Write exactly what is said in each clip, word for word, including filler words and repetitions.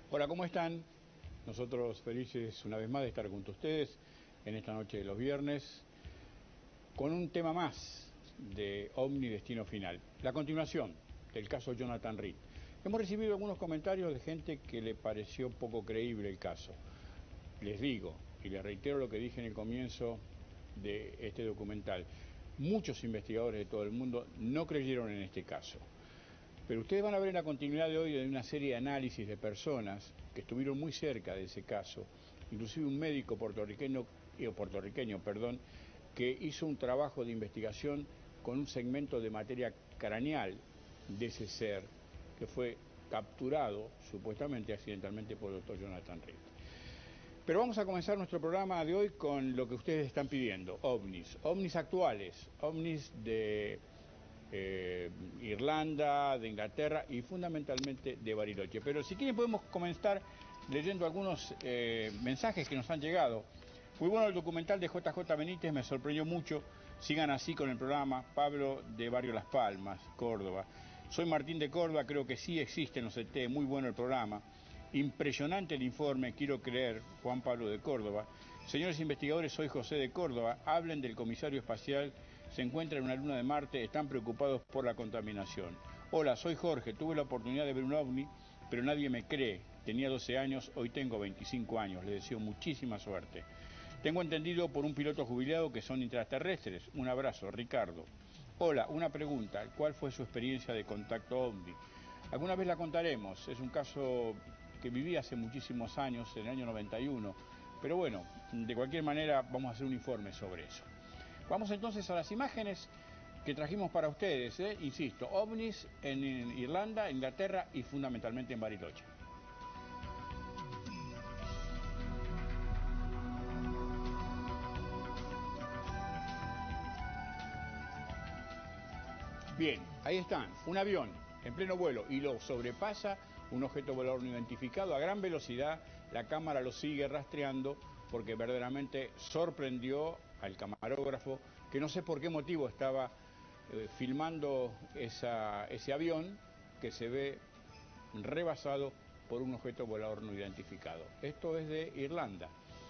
Hola, ¿cómo están? Nosotros felices una vez más de estar junto a ustedes en esta noche de los viernes con un tema más de OVNI Destino Final, la continuación del caso Jonathan Reed. Hemos recibido algunos comentarios de gente que le pareció poco creíble el caso. Les digo y les reitero lo que dije en el comienzo de este documental. Muchos investigadores de todo el mundo no creyeron en este caso. Pero ustedes van a ver en la continuidad de hoy de una serie de análisis de personas que estuvieron muy cerca de ese caso, inclusive un médico puertorriqueño, eh, puertorriqueño perdón, que hizo un trabajo de investigación con un segmento de materia craneal de ese ser que fue capturado supuestamente accidentalmente por el doctor Jonathan Reed. Pero vamos a comenzar nuestro programa de hoy con lo que ustedes están pidiendo, ovnis, ovnis actuales, ovnis de eh, Irlanda, de Inglaterra y fundamentalmente de Bariloche. Pero si quieren podemos comenzar leyendo algunos eh, mensajes que nos han llegado. Muy bueno el documental de J J Benítez, me sorprendió mucho. Sigan así con el programa. Pablo de Barrio Las Palmas, Córdoba. Soy Martín de Córdoba, creo que sí existen los E T, muy bueno el programa. Impresionante el informe, quiero creer, Juan Pablo de Córdoba. Señores investigadores, soy José de Córdoba. Hablen del comisario espacial, se encuentra en una luna de Marte, están preocupados por la contaminación. Hola, soy Jorge, tuve la oportunidad de ver un ovni, pero nadie me cree. Tenía doce años, hoy tengo veinticinco años, les deseo muchísima suerte. Tengo entendido por un piloto jubilado que son intraterrestres. Un abrazo, Ricardo. Hola, una pregunta, ¿cuál fue su experiencia de contacto ovni? Alguna vez la contaremos, es un caso que viví hace muchísimos años, en el año noventa y uno, pero bueno, de cualquier manera vamos a hacer un informe sobre eso. Vamos entonces a las imágenes que trajimos para ustedes, ¿eh? Insisto, ovnis en Irlanda, Inglaterra y fundamentalmente en Bariloche. Bien, ahí están, un avión en pleno vuelo y lo sobrepasa un objeto volador no identificado a gran velocidad. La cámara lo sigue rastreando porque verdaderamente sorprendió al camarógrafo, que no sé por qué motivo estaba eh, filmando esa, ese avión que se ve rebasado por un objeto volador no identificado. Esto es de Irlanda.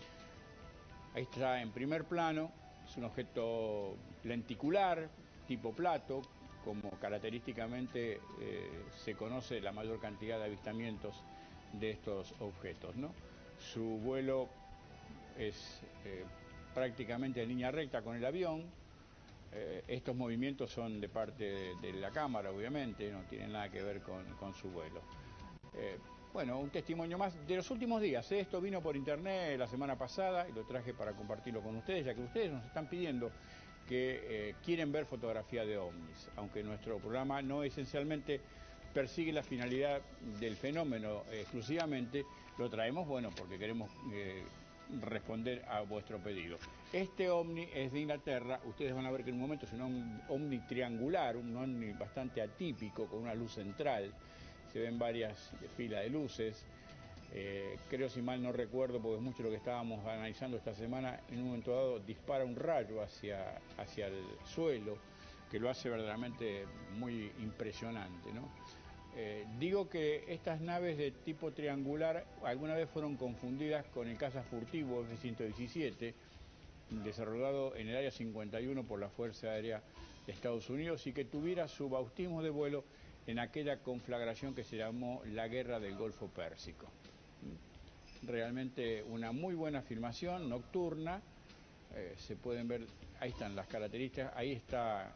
Ahí está en primer plano, es un objeto lenticular, tipo plato, como característicamente eh, se conoce la mayor cantidad de avistamientos de estos objetos, ¿no? Su vuelo es eh, prácticamente en línea recta con el avión. Eh, estos movimientos son de parte de, de la cámara, obviamente, no tienen nada que ver con, con su vuelo. Eh, bueno, un testimonio más de los últimos días. ¿eh? Esto vino por internet la semana pasada y lo traje para compartirlo con ustedes, ya que ustedes nos están pidiendo que eh, quieren ver fotografía de ovnis, aunque nuestro programa no esencialmente persigue la finalidad del fenómeno exclusivamente, lo traemos, bueno, porque queremos eh, responder a vuestro pedido. Este ovni es de Inglaterra, ustedes van a ver que en un momento es un ovni triangular, un ovni bastante atípico, con una luz central, se ven varias filas de luces. Eh, creo, si mal no recuerdo, porque es mucho lo que estábamos analizando esta semana, en un momento dado dispara un rayo hacia, hacia el suelo, que lo hace verdaderamente muy impresionante, ¿no? Eh, digo que estas naves de tipo triangular alguna vez fueron confundidas con el caza furtivo F ciento diecisiete, desarrollado en el área cincuenta y uno por la Fuerza Aérea de Estados Unidos y que tuviera su bautismo de vuelo en aquella conflagración que se llamó la Guerra del Golfo Pérsico. Realmente una muy buena filmación nocturna, eh, se pueden ver, ahí están las características, ahí está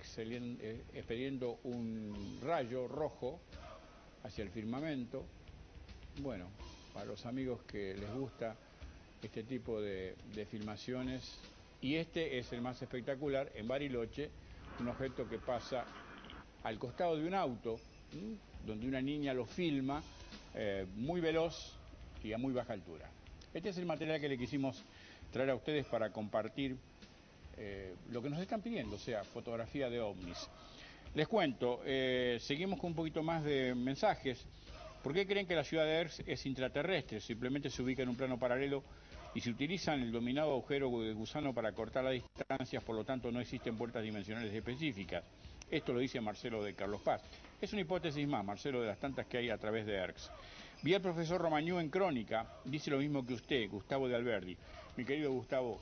expeliendo un rayo rojo hacia el firmamento. Bueno, para los amigos que les gusta este tipo de, de filmaciones, y este es el más espectacular, en Bariloche, un objeto que pasa al costado de un auto, ¿m? donde una niña lo filma, eh, muy veloz y a muy baja altura. Este es el material que le quisimos traer a ustedes para compartir eh, lo que nos están pidiendo, o sea, fotografía de ovnis. Les cuento, eh, seguimos con un poquito más de mensajes. ¿Por qué creen que la ciudad de Erx es intraterrestre? Simplemente se ubica en un plano paralelo y se utilizan el dominado agujero de gusano para cortar las distancias, por lo tanto no existen vueltas dimensionales específicas. Esto lo dice Marcelo de Carlos Paz. Es una hipótesis más, Marcelo, de las tantas que hay a través de Erx. Vi al profesor Romagnó en Crónica, dice lo mismo que usted, Gustavo de Alberdi. Mi querido Gustavo,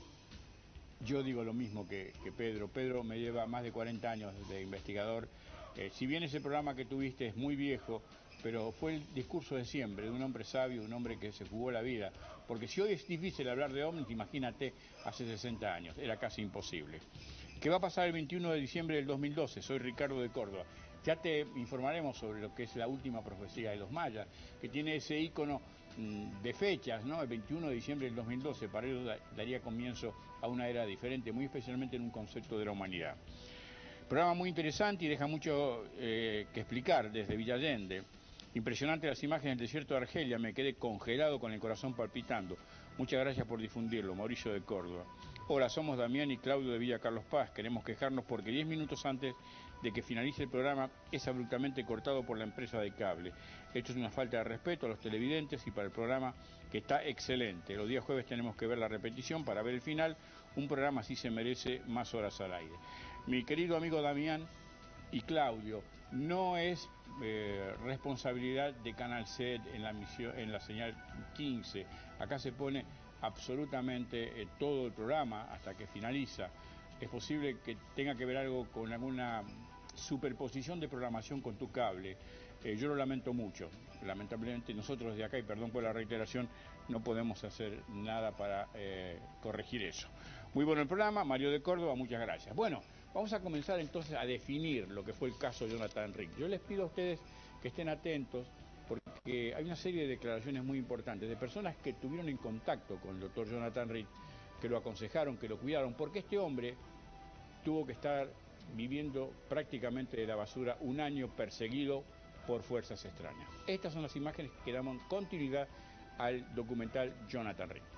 yo digo lo mismo que, que Pedro. Pedro me lleva más de cuarenta años de investigador. Eh, si bien ese programa que tuviste es muy viejo, pero fue el discurso de siempre, de un hombre sabio, un hombre que se jugó la vida. Porque si hoy es difícil hablar de ovnis, imagínate hace sesenta años, era casi imposible. ¿Qué va a pasar el veintiuno de diciembre del dos mil doce? Soy Ricardo de Córdoba. Ya te informaremos sobre lo que es la última profecía de los mayas, que tiene ese ícono mmm, de fechas, ¿no? El veintiuno de diciembre del dos mil doce, para ello daría comienzo a una era diferente, muy especialmente en un concepto de la humanidad. Programa muy interesante y deja mucho eh, que explicar desde Villa Allende. Impresionante las imágenes del desierto de Argelia, me quedé congelado con el corazón palpitando. Muchas gracias por difundirlo, Mauricio de Córdoba. Hola, somos Damián y Claudio de Villa Carlos Paz. Queremos quejarnos porque diez minutos antes de que finalice el programa es abruptamente cortado por la empresa de cable. Esto es una falta de respeto a los televidentes y para el programa, que está excelente. Los días jueves tenemos que ver la repetición para ver el final. Un programa así se merece más horas al aire. Mi querido amigo Damián y Claudio, no es eh, responsabilidad de Canal S E D en la, misión, en la señal quince. Acá se pone absolutamente eh, todo el programa hasta que finaliza. Es posible que tenga que ver algo con alguna superposición de programación con tu cable. Eh, yo lo lamento mucho. Lamentablemente nosotros de acá, y perdón por la reiteración, no podemos hacer nada para eh, corregir eso. Muy bueno el programa, Mario de Córdoba, muchas gracias. Bueno, vamos a comenzar entonces a definir lo que fue el caso de Jonathan Reed. Yo les pido a ustedes que estén atentos porque hay una serie de declaraciones muy importantes de personas que tuvieron en contacto con el doctor Jonathan Reed, que lo aconsejaron, que lo cuidaron, porque este hombre tuvo que estar viviendo prácticamente de la basura un año perseguido por fuerzas extrañas. Estas son las imágenes que dan continuidad al documental Jonathan Reed.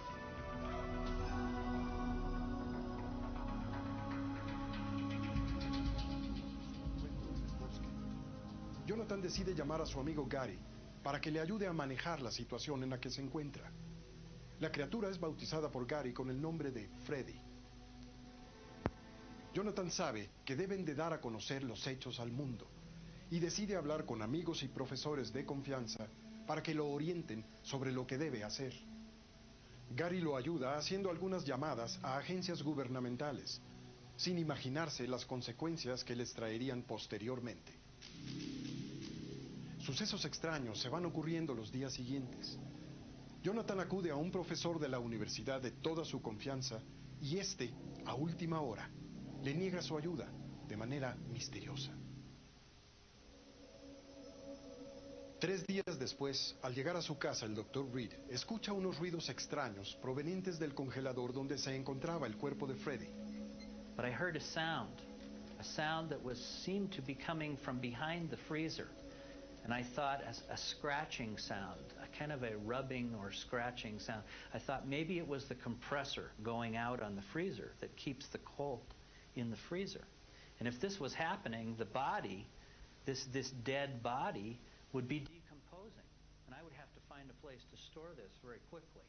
Jonathan decide llamar a su amigo Gary para que le ayude a manejar la situación en la que se encuentra. La criatura es bautizada por Gary con el nombre de Freddy. Jonathan sabe que deben de dar a conocer los hechos al mundo y decide hablar con amigos y profesores de confianza para que lo orienten sobre lo que debe hacer. Gary lo ayuda haciendo algunas llamadas a agencias gubernamentales, sin imaginarse las consecuencias que les traerían posteriormente. Sucesos extraños se van ocurriendo los días siguientes. Jonathan acude a un profesor de la universidad de toda su confianza y este, a última hora, le niega su ayuda de manera misteriosa. Tres días después, al llegar a su casa, el doctor Reed escucha unos ruidos extraños provenientes del congelador donde se encontraba el cuerpo de Freddy. But I heard a sound, a sound that was seemed to be coming from behind the freezer. And I thought a, a scratching sound, a kind of a rubbing or scratching sound. I thought maybe it was the compressor going out on the freezer that keeps the cold in the freezer. And if this was happening, the body, this, this dead body, would be decomposing. And I would have to find a place to store this very quickly.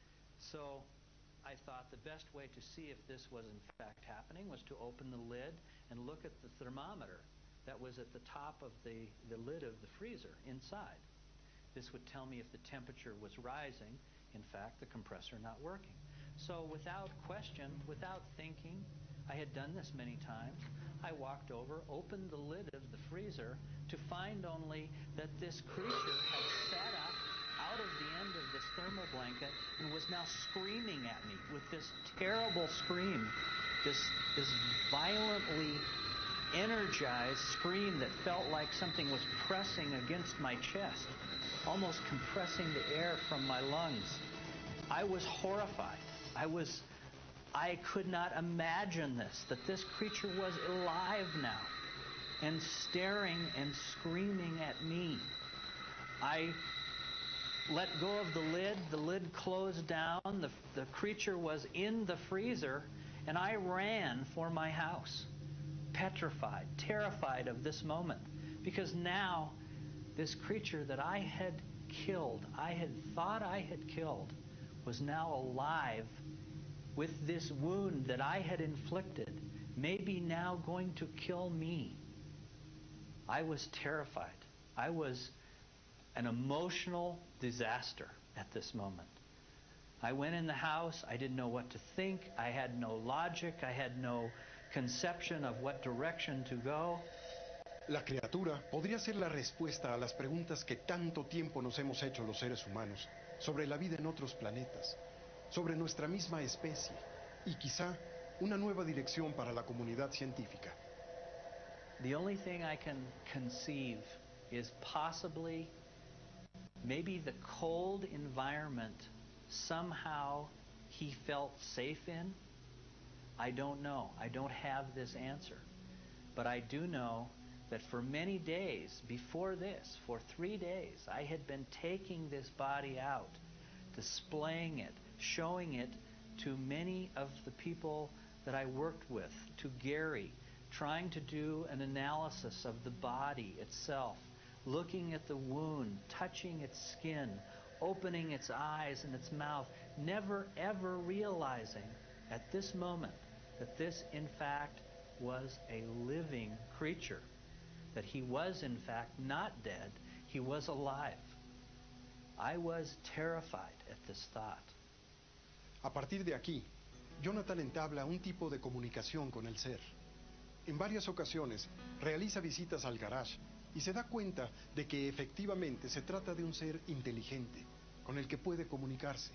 So I thought the best way to see if this was in fact happening was to open the lid and look at the thermometer that was at the top of the, the lid of the freezer inside. This would tell me if the temperature was rising, in fact, the compressor not working. So without question, without thinking, I had done this many times, I walked over, opened the lid of the freezer to find only that this creature had sat up out of the end of this thermal blanket and was now screaming at me with this terrible scream, this, this violently energized scream that felt like something was pressing against my chest, almost compressing the air from my lungs. I was horrified. I was, I could not imagine this, that this creature was alive now and staring and screaming at me. I let go of the lid, the lid closed down, the, the creature was in the freezer, and I ran for my house. Petrified, terrified of this moment, because now this creature that I had killed, I had thought I had killed, was now alive with this wound that I had inflicted, maybe now going to kill me. I was terrified. I was an emotional disaster at this moment. I went in the house, I didn't know what to think, I had no logic, I had no conception of what direction to go. La criatura podría ser la respuesta a las preguntas que tanto tiempo nos hemos hecho los seres humanos sobre la vida en otros planetas, sobre nuestra misma especie y quizá una nueva dirección para la comunidad científica. The only thing I can conceive is possibly maybe the cold environment somehow he felt safe in. I don't know. I don't have this answer. But I do know that for many days before this, for three days, I had been taking this body out, displaying it, showing it to many of the people that I worked with, to Gary, trying to do an analysis of the body itself, looking at the wound, touching its skin, opening its eyes and its mouth, never ever realizing at this moment that this in fact was a living creature, that he was in fact not dead, he was alive. I was terrified at this thought. A partir de aquí, Jonathan entabla un tipo de comunicación con el ser. En varias ocasiones realiza visitas al garage y se da cuenta de que efectivamente se trata de un ser inteligente con el que puede comunicarse.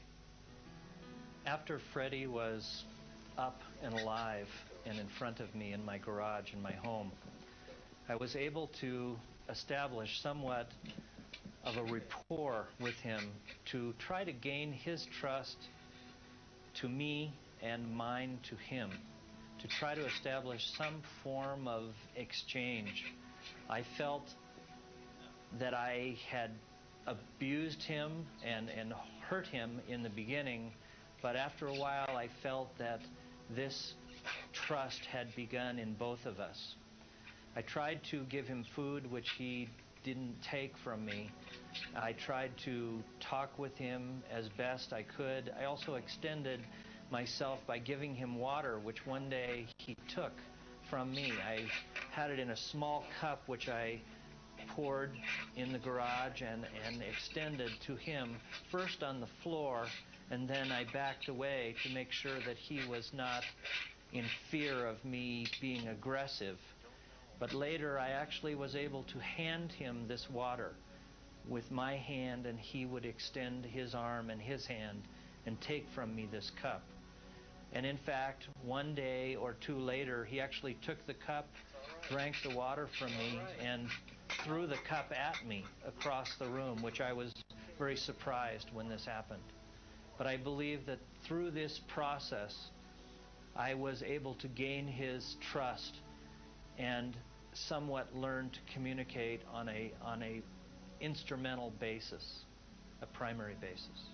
After Freddie was up and alive and in front of me in my garage in my home, I was able to establish somewhat of a rapport with him to try to gain his trust to me and mine to him, to try to establish some form of exchange. I felt that I had abused him and, and hurt him in the beginning, but after a while I felt that this trust had begun in both of us. I tried to give him food which he didn't take from me. I tried to talk with him as best I could. I also extended myself by giving him water, which one day he took from me. I had it in a small cup which I poured in the garage and, and extended to him, first on the floor, and then I backed away to make sure that he was not in fear of me being aggressive. But later I actually was able to hand him this water with my hand, and he would extend his arm and his hand and take from me this cup. And in fact, one day or two later, he actually took the cup, drank the water from me, and threw the cup at me across the room, which I was very surprised when this happened. But I believe that through this process, I was able to gain his trust and somewhat learn to communicate on a on a instrumental basis, a primary basis.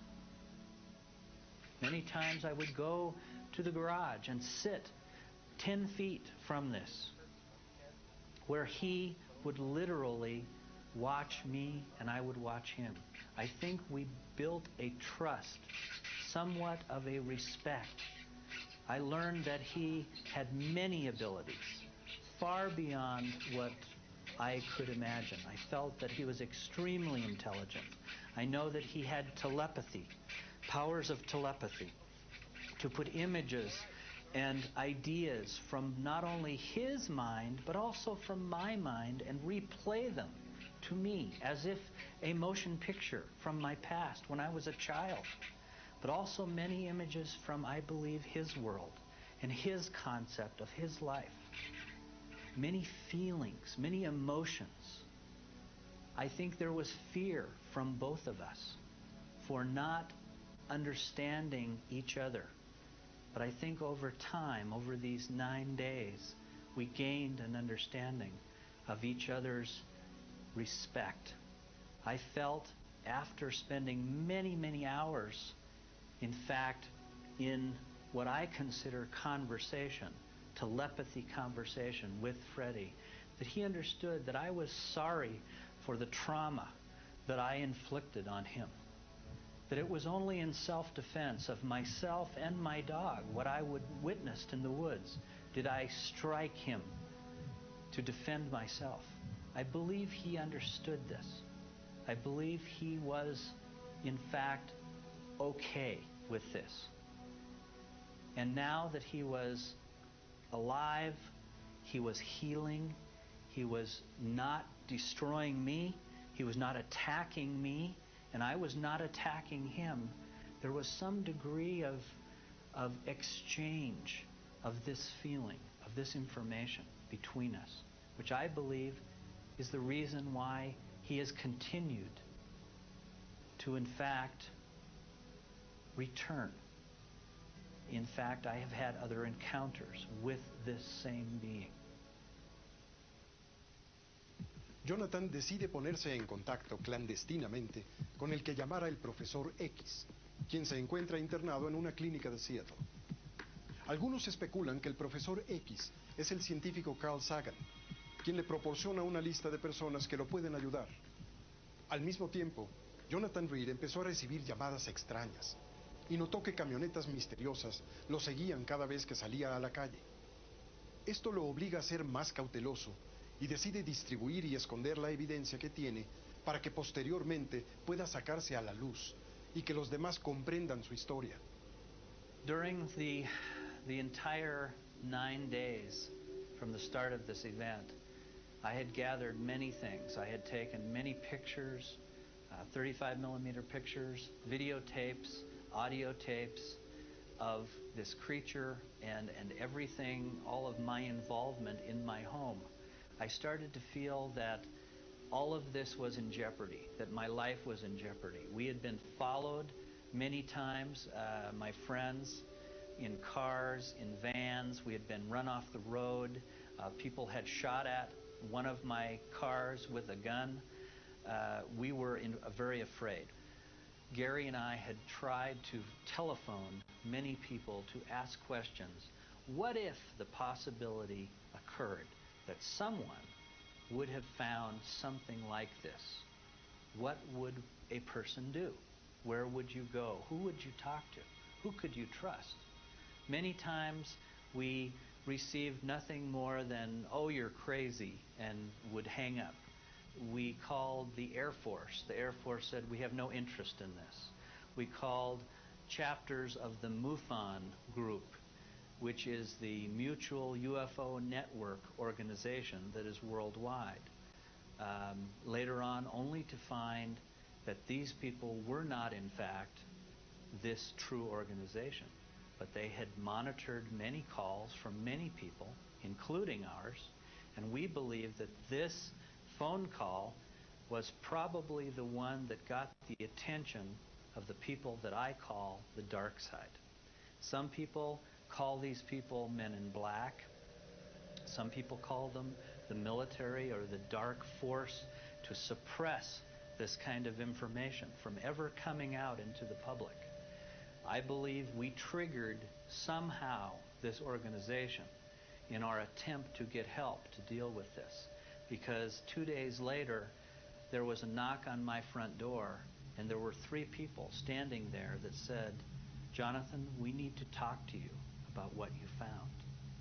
Many times I would go to the garage and sit ten feet from this, where he would literally watch me and I would watch him. I think we built a trust, somewhat of a respect. I learned that he had many abilities, far beyond what I could imagine. I felt that he was extremely intelligent. I know that he had telepathy, powers of telepathy, to put images and ideas from not only his mind, but also from my mind, and replay them to me as if a motion picture from my past when I was a child. But also many images from, I believe, his world and his concept of his life. Many feelings, many emotions. I think there was fear from both of us for not understanding each other. But I think over time, over these nine days, we gained an understanding of each other's respect. I felt after spending many, many hours, in fact, in what I consider conversation, telepathy conversation with Freddie, that he understood that I was sorry for the trauma that I inflicted on him. That it was only in self-defense of myself and my dog, what I would witnessed in the woods, did I strike him to defend myself. I believe he understood this. I believe he was, in fact, okay with this. And now that he was alive, he was healing, he was not destroying me, he was not attacking me, and I was not attacking him. There was some degree of, of exchange of this feeling, of this information between us, which I believe is the reason why he has continued to, in fact, return. In fact, I have had other encounters with this same being. Jonathan decide ponerse en contacto clandestinamente con el que llamara el profesor X, quien se encuentra internado en una clínica de Seattle. Algunos especulan que el profesor X es el científico Carl Sagan, quien le proporciona una lista de personas que lo pueden ayudar. Al mismo tiempo, Jonathan Reed empezó a recibir llamadas extrañas y notó que camionetas misteriosas lo seguían cada vez que salía a la calle. Esto lo obliga a ser más cauteloso y decide distribuir y esconder la evidencia que tiene para que posteriormente pueda sacarse a la luz y que los demás comprendan su historia. During the, the entire nine days from the start of this event, I had gathered many things. I had taken many pictures, uh, thirty-five millimeter pictures, videotapes, audio tapes of this creature and, and everything, all of my involvement in my home. I started to feel that all of this was in jeopardy, that my life was in jeopardy. We had been followed many times, uh, my friends, in cars, in vans. We had been run off the road. Uh, people had shot at one of my cars with a gun. Uh, we were in, uh, very afraid. Gary and I had tried to telephone many people to ask questions. What if the possibility occurred that someone would have found something like this? What would a person do? Where would you go? Who would you talk to? Who could you trust? Many times we received nothing more than, oh, you're crazy, and would hang up. We called the Air Force. The Air Force said, we have no interest in this. We called chapters of the MUFON group, which is the Mutual U F O Network organization that is worldwide. Um, later on, only to find that these people were not, in fact, this true organization, but they had monitored many calls from many people, including ours, and we believe that this phone call was probably the one that got the attention of the people that I call the dark side. Some people call these people men in black. Some people call them the military or the dark force to suppress this kind of information from ever coming out into the public. I believe we triggered somehow this organization in our attempt to get help to deal with this, because two days later there was a knock on my front door and there were three people standing there that said, Jonathan, we need to talk to you about what you found.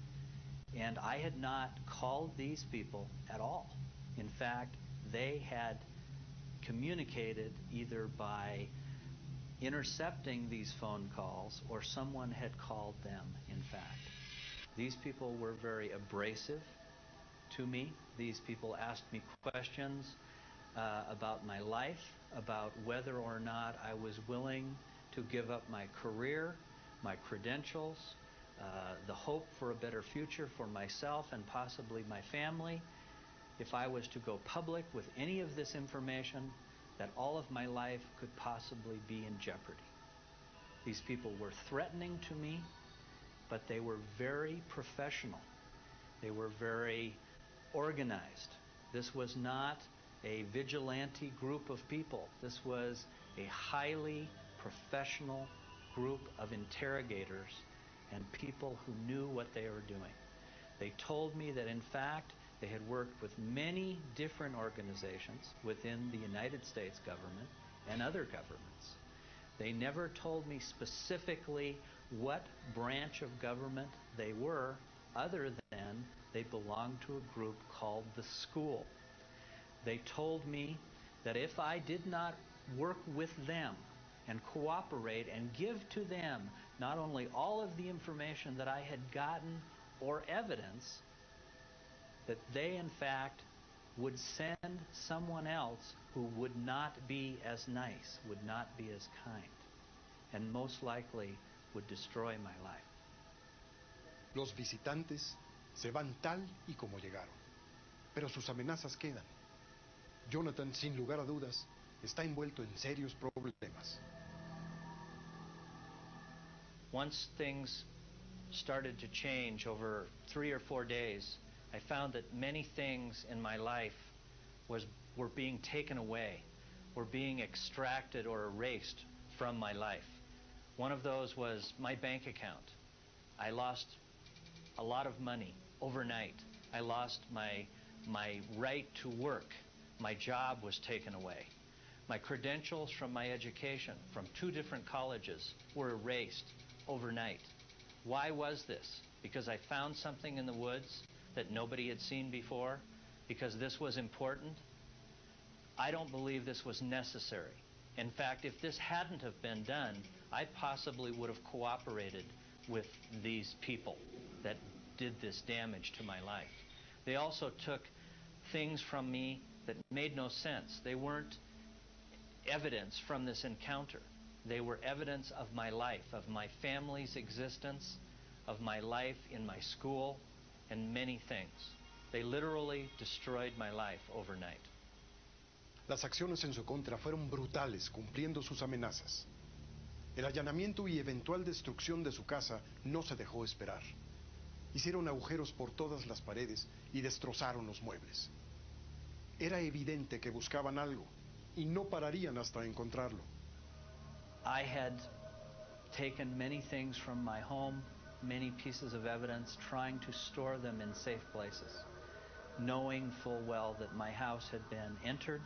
And I had not called these people at all. In fact, they had communicated either by intercepting these phone calls or someone had called them, in fact. These people were very abrasive to me. These people asked me questions uh, about my life, about whether or not I was willing to give up my career, my credentials, uh, the hope for a better future for myself and possibly my family, if I was to go public with any of this information, that all of my life could possibly be in jeopardy. These people were threatening to me, but they were very professional. They were very organized. This was not a vigilante group of people. This was a highly professional group of interrogators and people who knew what they were doing. They told me that, in fact, they had worked with many different organizations within the United States government and other governments. They never told me specifically what branch of government they were, other than they belonged to a group called the School. They told me that if I did not work with them and cooperate and give to them not only all of the information that I had gotten or evidence, that they in fact would send someone else who would not be as nice, would not be as kind, and most likely would destroy my life. Los visitantes se van tal y como llegaron, pero sus amenazas quedan. Jonathan, sin lugar a dudas, está envuelto en serios problemas. Once things started to change over three or four days, I found that many things in my life was, were being taken away, were being extracted or erased from my life. One of those was my bank account. I lost a lot of money overnight. I lost my, my right to work. My job was taken away. My credentials from my education from two different colleges were erased overnight. Why was this? Because I found something in the woods that nobody had seen before? Because this was important? I don't believe this was necessary. In fact, if this hadn't have been done, I possibly would have cooperated with these people that did this damage to my life. They also took things from me that made no sense. They weren't evidence from this encounter. They were evidence of my life, of my family's existence, of my life in my school, and many things. They literally destroyed my life overnight. Las acciones en su contra fueron brutales, cumpliendo sus amenazas. El allanamiento y eventual destrucción de su casa no se dejó esperar. Hicieron agujeros por todas las paredes y destrozaron los muebles. Era evidente que buscaban algo y no pararían hasta encontrarlo. I had taken many things from my home, many pieces of evidence, trying to store them in safe places, knowing full well that my house had been entered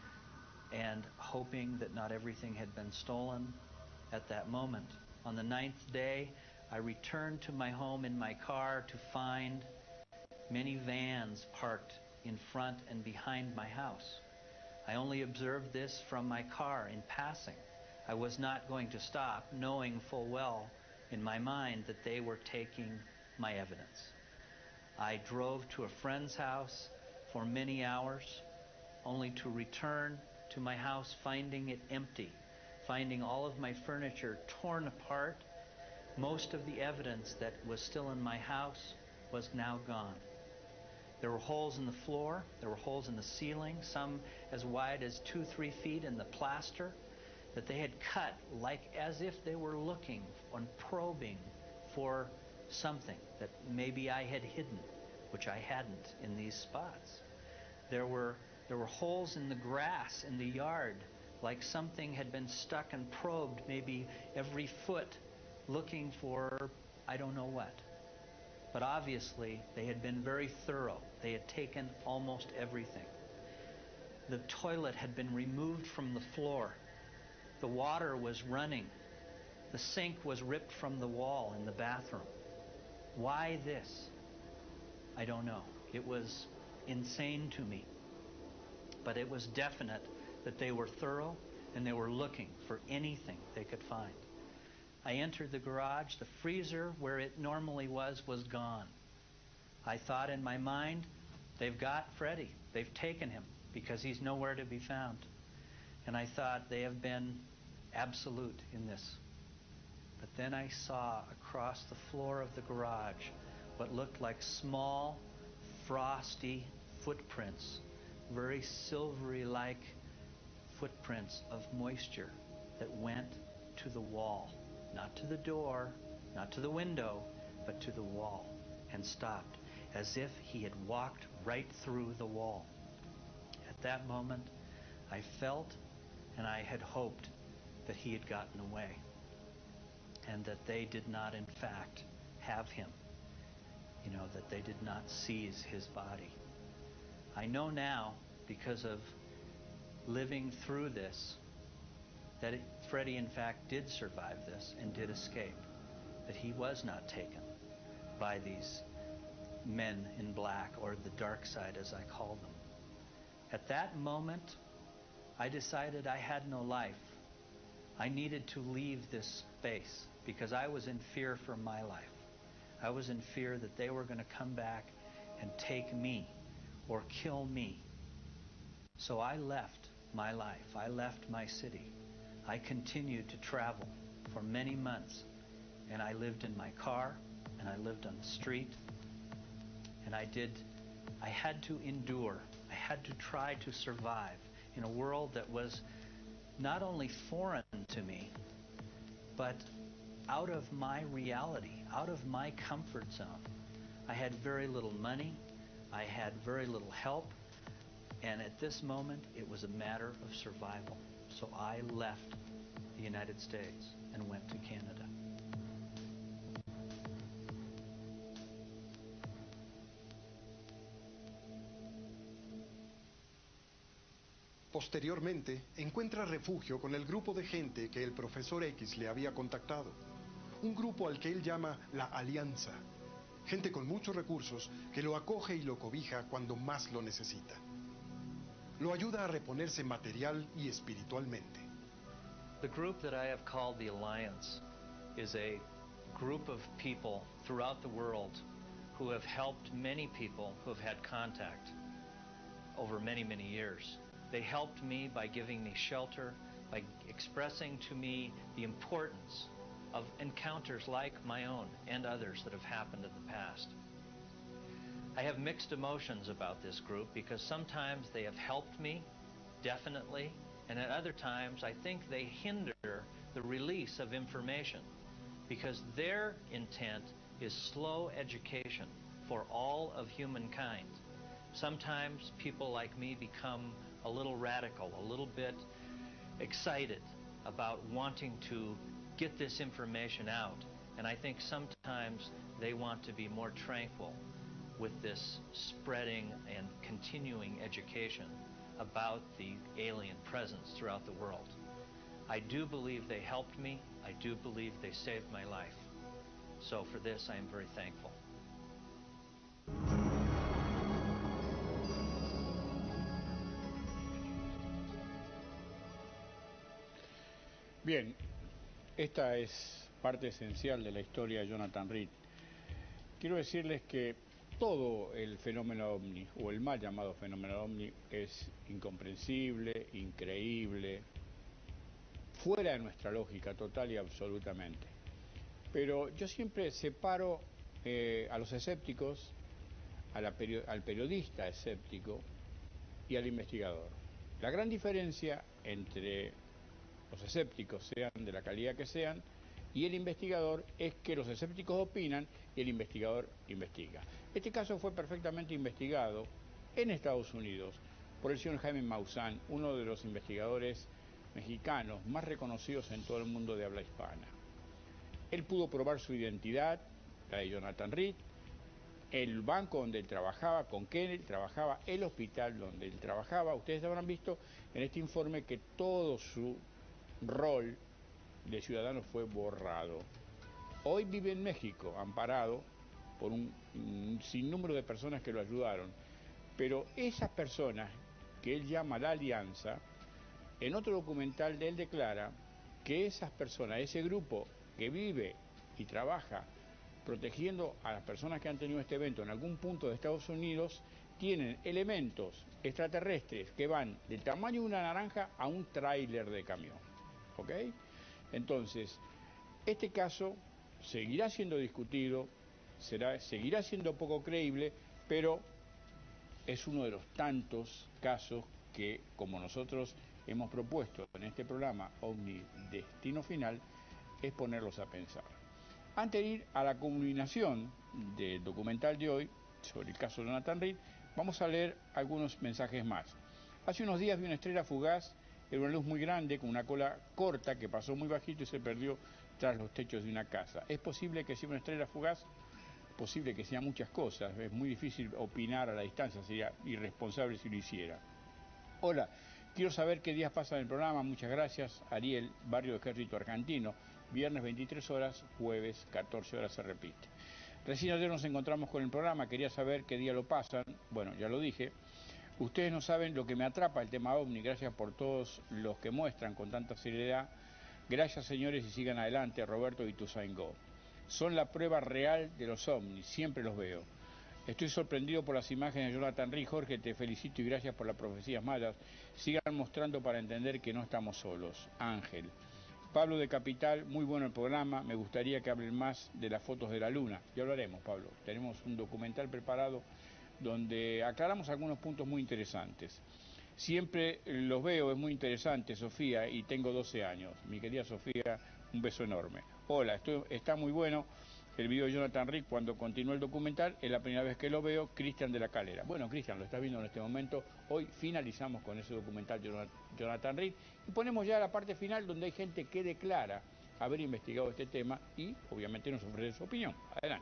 and hoping that not everything had been stolen at that moment. On the ninth day, I returned to my home in my car to find many vans parked in front and behind my house. I only observed this from my car in passing. I was not going to stop, knowing full well in my mind that they were taking my evidence. I drove to a friend's house for many hours, only to return to my house finding it empty, finding all of my furniture torn apart. Most of the evidence that was still in my house was now gone. There were holes in the floor, there were holes in the ceiling, some as wide as two, three feet in the plaster that they had cut like as if they were looking and probing for something that maybe I had hidden, which I hadn't in these spots. There were, there were holes in the grass in the yard, like something had been stuck and probed maybe every foot looking for I don't know what. But obviously they had been very thorough. They had taken almost everything. The toilet had been removed from the floor. The water was running. The sink was ripped from the wall in the bathroom. Why this? I don't know. It was insane to me. But it was definite that they were thorough and they were looking for anything they could find. I entered the garage. The freezer, where it normally was, was gone. I thought in my mind, they've got Freddie. They've taken him because he's nowhere to be found. And I thought they have been absolute in this. But then I saw across the floor of the garage what looked like small, frosty footprints, very silvery-like footprints of moisture that went to the wall. Not to the door, not to the window, but to the wall, and stopped, as if he had walked right through the wall. At that moment, I felt and I had hoped that he had gotten away, and that they did not, in fact, have him. You know, that they did not seize his body. I know now, because of living through this, that it, Freddie, in fact, did survive this and did escape. That he was not taken by these men in black, or the dark side, as I call them. At that moment, I decided I had no life. I needed to leave this space because I was in fear for my life. I was in fear that they were going to come back and take me or kill me. So I left my life. I left my city. I continued to travel for many months, and I lived in my car, and I lived on the street, and I did, I had to endure. I had to try to survive in a world that was not only foreign to me, but out of my reality, out of my comfort zone. I had very little money, I had very little help, and at this moment it was a matter of survival. So I left the United States and went to Canada. Posteriormente, encuentra refugio con el grupo de gente que el profesor X le había contactado. Un grupo al que él llama la Alianza. Gente con muchos recursos que lo acoge y lo cobija cuando más lo necesita. Lo ayuda a reponerse material y espiritualmente. The group that I have called the Alliance is a group of people throughout the world who have helped many people who have had contact over many, many years. They helped me by giving me shelter, by expressing to me the importance of encounters like my own and others that have happened in the past. I have mixed emotions about this group because sometimes they have helped me, definitely, and at other times I think they hinder the release of information because their intent is slow education for all of humankind. Sometimes people like me become a little radical, a little bit excited about wanting to get this information out. And I think sometimes they want to be more tranquil with this spreading and continuing education about the alien presence throughout the world. I do believe they helped me. I do believe they saved my life. So for this, I am very thankful. Bien, esta es parte esencial de la historia de Jonathan Reed. Quiero decirles que todo el fenómeno ovni, o el mal llamado fenómeno ovni, es incomprensible, increíble, fuera de nuestra lógica total y absolutamente. Pero yo siempre separo eh, a los escépticos, a la peri- al periodista escéptico y al investigador. La gran diferencia entre los escépticos, sean de la calidad que sean, y el investigador es que los escépticos opinan y el investigador investiga. Este caso fue perfectamente investigado en Estados Unidos por el señor Jaime Maussan, uno de los investigadores mexicanos más reconocidos en todo el mundo de habla hispana. Él pudo probar su identidad, la de Jonathan Reed, el banco donde él trabajaba, con qué él trabajaba, el hospital donde él trabajaba. Ustedes habrán visto en este informe que todo su rol de ciudadano fue borrado. Hoy vive en México, amparado por un, un sinnúmero de personas que lo ayudaron. Pero esas personas que él llama la Alianza, en otro documental de él declara que esas personas, ese grupo que vive y trabaja protegiendo a las personas que han tenido este evento en algún punto de Estados Unidos, tienen elementos extraterrestres que van del tamaño de una naranja a un tráiler de camión. ¿Ok? Entonces, este caso seguirá siendo discutido, será, seguirá siendo poco creíble, pero es uno de los tantos casos que, como nosotros hemos propuesto en este programa OVNI Destino Final, es ponerlos a pensar. Antes de ir a la culminación del documental de hoy sobre el caso de Jonathan Reed, vamos a leer algunos mensajes más. Hace unos días vi una estrella fugaz. Era una luz muy grande, con una cola corta, que pasó muy bajito y se perdió tras los techos de una casa. ¿Es posible que sea una estrella fugaz? Es posible que sean muchas cosas. Es muy difícil opinar a la distancia, sería irresponsable si lo hiciera. Hola, quiero saber qué días pasan en el programa. Muchas gracias. Ariel, Barrio Ejército Argentino. Viernes veintitrés horas, jueves catorce horas se repite. Recién ayer nos encontramos con el programa, quería saber qué día lo pasan. Bueno, ya lo dije. Ustedes no saben lo que me atrapa el tema OVNI, gracias por todos los que muestran con tanta seriedad. Gracias, señores, y sigan adelante, Roberto y Ituzaingó. Son la prueba real de los OVNIs, siempre los veo. Estoy sorprendido por las imágenes de Jonathan Rhys. Jorge, te felicito y gracias por las profecías malas. Sigan mostrando para entender que no estamos solos. Ángel. Pablo de Capital, muy bueno el programa. Me gustaría que hablen más de las fotos de la luna. Ya lo haremos, Pablo. Tenemos un documental preparado donde aclaramos algunos puntos muy interesantes. Siempre los veo, es muy interesante, Sofía, y tengo doce años. Mi querida Sofía, un beso enorme. Hola, estoy, está muy bueno el video de Jonathan Rhys cuando continúa el documental. Es la primera vez que lo veo. Cristian de la Calera. Bueno, Cristian, lo estás viendo en este momento. Hoy finalizamos con ese documental de Jonathan Rhys y ponemos ya la parte final donde hay gente que declara haber investigado este tema y obviamente nos ofrece su opinión. Adelante.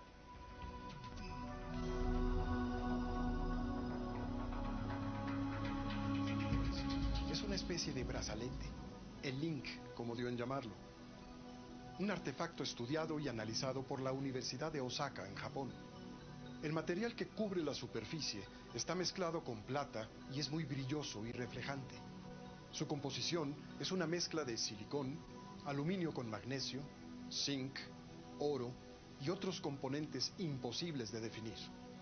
Es una especie de brazalete, el Link, como dio en llamarlo. Un artefacto estudiado y analizado por la Universidad de Osaka, en Japón. El material que cubre la superficie está mezclado con plata y es muy brilloso y reflejante. Su composición es una mezcla de silicón, aluminio con magnesio, zinc, oro y otros componentes imposibles de definir.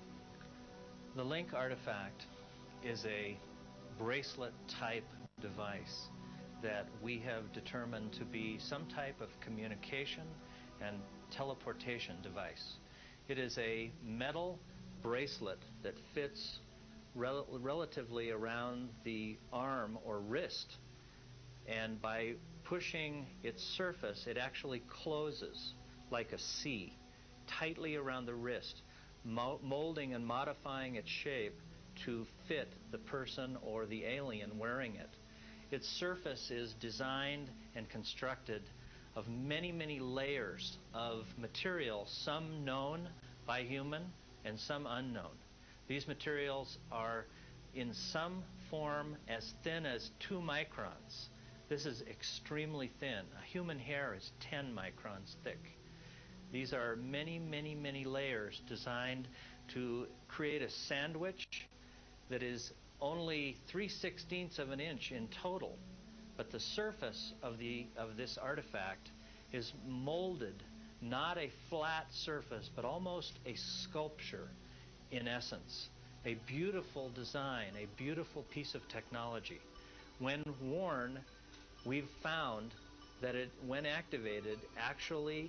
The Link artifact is a bracelet-type device that we have determined to be some type of communication and teleportation device. It is a metal bracelet that fits rel relatively around the arm or wrist, and by pushing its surface, it actually closes like a C, tightly around the wrist, mo molding and modifying its shape to fit the person or the alien wearing it. Its surface is designed and constructed of many, many layers of material, some known by human and some unknown. These materials are in some form as thin as two microns. This is extremely thin. A human hair is ten microns thick. These are many, many, many layers designed to create a sandwich that is only three sixteenths of an inch in total, but the surface of the of this artifact is molded, not a flat surface, but almost a sculpture in essence. A beautiful design, a beautiful piece of technology. When worn, we've found that it, when activated, actually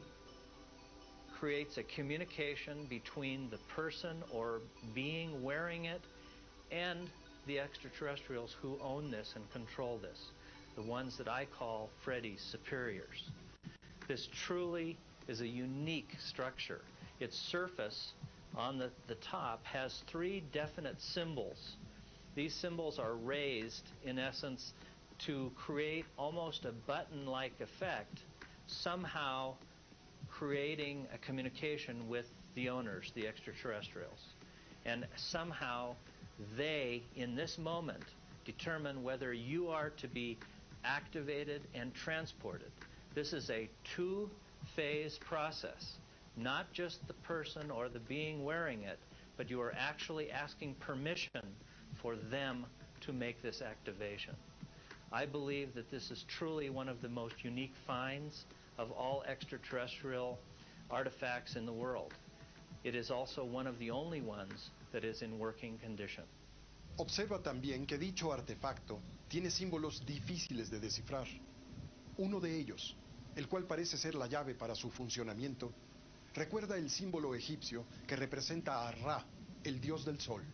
creates a communication between the person or being wearing it and the extraterrestrials who own this and control this, the ones that I call Freddy's superiors. This truly is a unique structure. Its surface on the, the top has three definite symbols. These symbols are raised, in essence, to create almost a button-like effect, somehow creating a communication with the owners, the extraterrestrials. And somehow they, in this moment, determine whether you are to be activated and transported. This is a two-phase process. Not just the person or the being wearing it, but you are actually asking permission for them to make this activation. I believe that this is truly one of the most unique finds of all extraterrestrial artifacts in the world. It is also one of the only ones that is in working condition. Observa también que dicho artefacto tiene símbolos difíciles de descifrar. Uno de ellos, el cual parece ser la llave para su funcionamiento, recuerda el símbolo egipcio que representa a Ra, el dios del sol.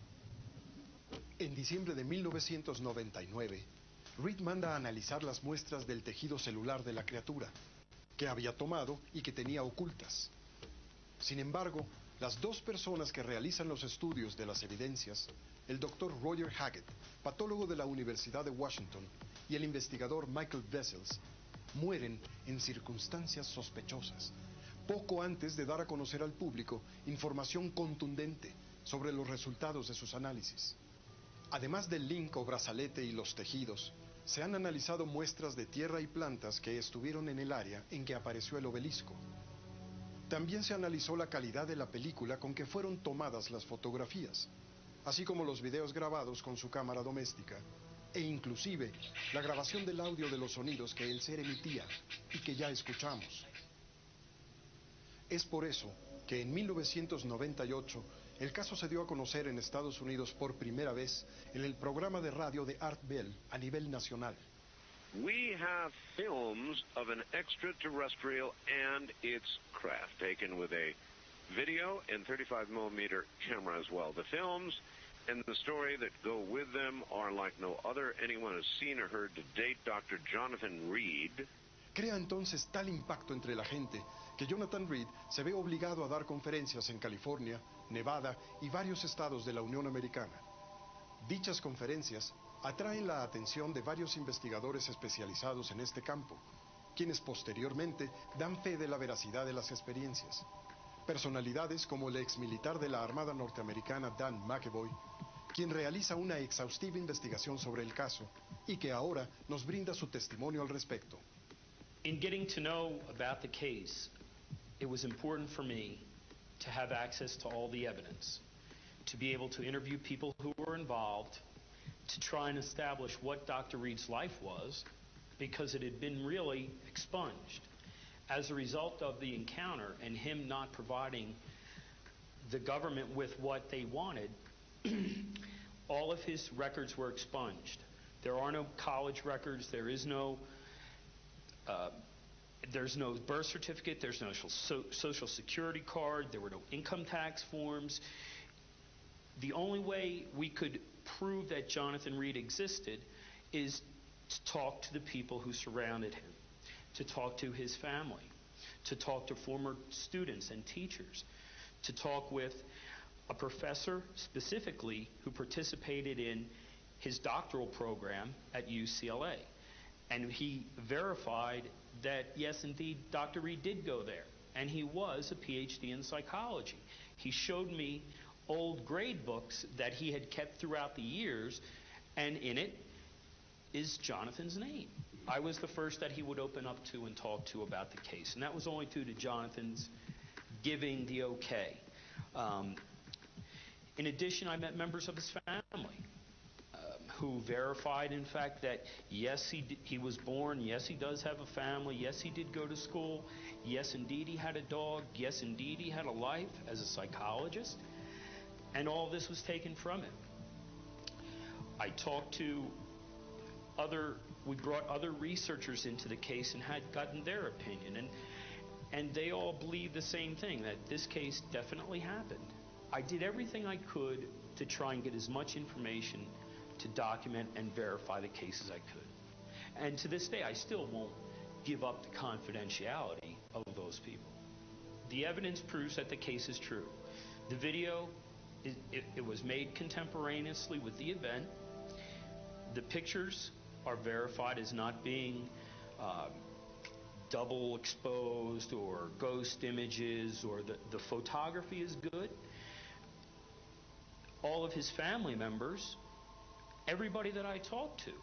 En diciembre de mil novecientos noventa y nueve, Reed manda a analizar las muestras del tejido celular de la criatura, que había tomado y que tenía ocultas. Sin embargo, las dos personas que realizan los estudios de las evidencias, el doctor Roger Haggett, patólogo de la Universidad de Washington, y el investigador Michael Wessels, mueren en circunstancias sospechosas, poco antes de dar a conocer al público información contundente sobre los resultados de sus análisis. Además del link o brazalete y los tejidos, se han analizado muestras de tierra y plantas que estuvieron en el área en que apareció el obelisco. También se analizó la calidad de la película con que fueron tomadas las fotografías, así como los videos grabados con su cámara doméstica, e inclusive la grabación del audio de los sonidos que el ser emitía y que ya escuchamos. Es por eso que en mil novecientos noventa y ocho el caso se dio a conocer en Estados Unidos por primera vez en el programa de radio de Art Bell a nivel nacional. We have films of an extraterrestrial and its craft taken with a video and thirty-five millimeter camera as well. The films and the story that go with them are like no other anyone has seen or heard to date. Doctor Jonathan Reed crea entonces tal impacto entre la gente que Jonathan Reed se ve obligado a dar conferencias en California, Nevada y varios estados de la Unión Americana. Dichas conferencias atraen la atención de varios investigadores especializados en este campo, quienes posteriormente dan fe de la veracidad de las experiencias. Personalidades como el exmilitar de la Armada norteamericana Dan McEvoy, quien realiza una exhaustiva investigación sobre el caso y que ahora nos brinda su testimonio al respecto. In getting to know about the case, it was important for me to have access to all the evidence, to be able to interview people who were involved, to try and establish what Doctor Reed's life was, because it had been really expunged. As a result of the encounter and him not providing the government with what they wanted, all of his records were expunged. There are no college records, there is no uh, there's no birth certificate, there's no so social security card, there were no income tax forms. The only way we could prove that Jonathan Reed existed is to talk to the people who surrounded him, to talk to his family, to talk to former students and teachers, to talk with a professor specifically who participated in his doctoral program at U C L A. And he verified that, yes, indeed, Doctor Reed did go there, and he was a P H D in psychology. He showed me old grade books that he had kept throughout the years, and in it is Jonathan's name. I was the first that he would open up to and talk to about the case, and that was only due to Jonathan's giving the okay. Um, in addition, I met members of his family um, who verified, in fact, that yes, he, d he was born, yes, he does have a family, yes, he did go to school, yes, indeed, he had a dog, yes, indeed, he had a life as a psychologist, and all this was taken from him. I talked to other, we brought other researchers into the case and had gotten their opinion, and, and they all believed the same thing, that this case definitely happened. I did everything I could to try and get as much information to document and verify the case as I could. And to this day, I still won't give up the confidentiality of those people. The evidence proves that the case is true. The video, it, it, it was made contemporaneously with the event. The pictures are verified as not being uh, double exposed or ghost images, or the, the photography is good. All of his family members, everybody that I talked to,